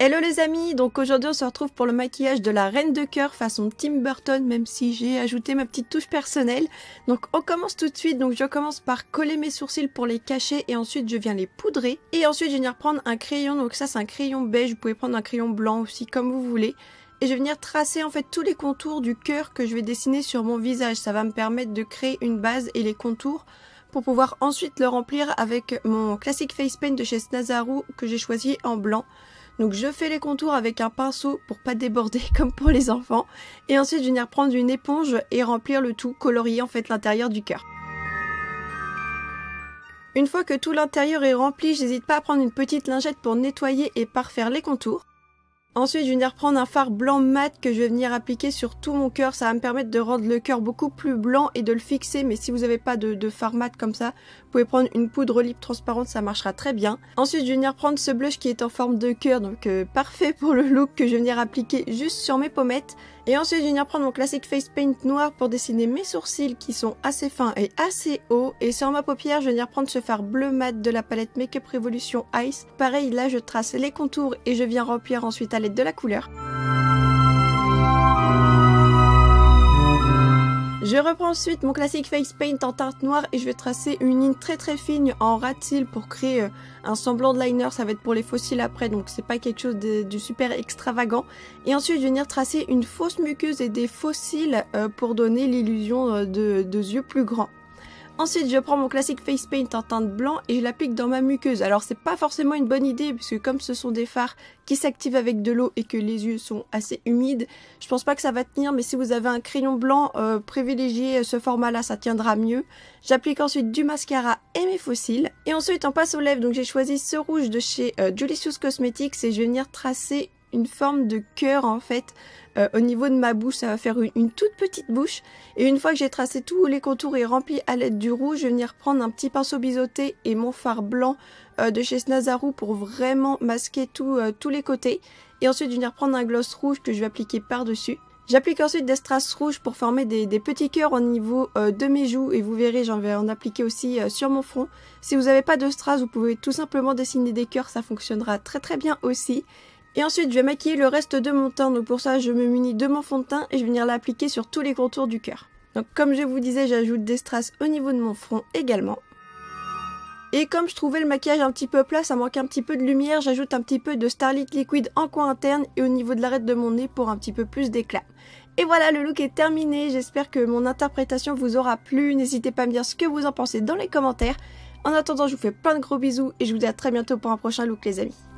Hello les amis, donc aujourd'hui on se retrouve pour le maquillage de la Reine de Cœur façon Tim Burton, même si j'ai ajouté ma petite touche personnelle. Donc on commence tout de suite, donc je commence par coller mes sourcils pour les cacher et ensuite je viens les poudrer. Et ensuite je vais venir prendre un crayon, donc ça c'est un crayon beige, vous pouvez prendre un crayon blanc aussi comme vous voulez. Et je vais venir tracer en fait tous les contours du cœur que je vais dessiner sur mon visage, ça va me permettre de créer une base et les contours pour pouvoir ensuite le remplir avec mon classique face paint de chez Snazaru que j'ai choisi en blanc. Donc je fais les contours avec un pinceau pour pas déborder comme pour les enfants. Et ensuite je vais venir prendre une éponge et remplir le tout, colorier en fait l'intérieur du cœur. Une fois que tout l'intérieur est rempli, j'hésite pas à prendre une petite lingette pour nettoyer et parfaire les contours. Ensuite je vais venir prendre un fard blanc mat que je vais venir appliquer sur tout mon cœur. Ça va me permettre de rendre le cœur beaucoup plus blanc et de le fixer. Mais si vous n'avez pas de fard mat comme ça, vous pouvez prendre une poudre olive transparente, ça marchera très bien. Ensuite je vais venir prendre ce blush qui est en forme de cœur, donc parfait pour le look, que je vais venir appliquer juste sur mes pommettes. Et ensuite je vais venir prendre mon classique face paint noir pour dessiner mes sourcils qui sont assez fins et assez hauts. Et sur ma paupière je vais venir prendre ce fard bleu mat de la palette Makeup Revolution Ice. Pareil, là je trace les contours et je viens remplir ensuite à l'aide de la couleur. Je reprends ensuite mon classique face paint en teinte noire et je vais tracer une ligne très fine en ras de cils pour créer un semblant de liner. Ça va être pour les faux cils après, donc c'est pas quelque chose de super extravagant. Et ensuite je vais venir tracer une fausse muqueuse et des faux cils pour donner l'illusion de yeux plus grands. Ensuite je prends mon classique face paint en teinte blanc et je l'applique dans ma muqueuse. Alors c'est pas forcément une bonne idée puisque comme ce sont des fards qui s'activent avec de l'eau et que les yeux sont assez humides, je pense pas que ça va tenir, mais si vous avez un crayon blanc, privilégiez ce format là, ça tiendra mieux. J'applique ensuite du mascara et mes faux cils. Et ensuite on passe aux lèvres, donc j'ai choisi ce rouge de chez Julicious Cosmetics et je vais venir tracer une forme de cœur en fait au niveau de ma bouche. Ça va faire une toute petite bouche. Et une fois que j'ai tracé tous les contours et rempli à l'aide du rouge, je vais venir prendre un petit pinceau biseauté et mon fard blanc de chez Snazaru pour vraiment masquer tous les côtés. Et ensuite je vais venir prendre un gloss rouge que je vais appliquer par dessus. J'applique ensuite des strass rouges pour former des petits cœurs au niveau de mes joues et vous verrez, j'en vais en appliquer aussi sur mon front. Si vous n'avez pas de strass, vous pouvez tout simplement dessiner des cœurs, ça fonctionnera très bien aussi. Et ensuite je vais maquiller le reste de mon teint, donc pour ça je me munis de mon fond de teint et je vais venir l'appliquer sur tous les contours du cœur. Donc comme je vous disais, j'ajoute des strass au niveau de mon front également. Et comme je trouvais le maquillage un petit peu plat, ça manque un petit peu de lumière, j'ajoute un petit peu de Starlit Liquid en coin interne et au niveau de l'arête de mon nez pour un petit peu plus d'éclat. Et voilà, le look est terminé, j'espère que mon interprétation vous aura plu, n'hésitez pas à me dire ce que vous en pensez dans les commentaires. En attendant, je vous fais plein de gros bisous et je vous dis à très bientôt pour un prochain look les amis.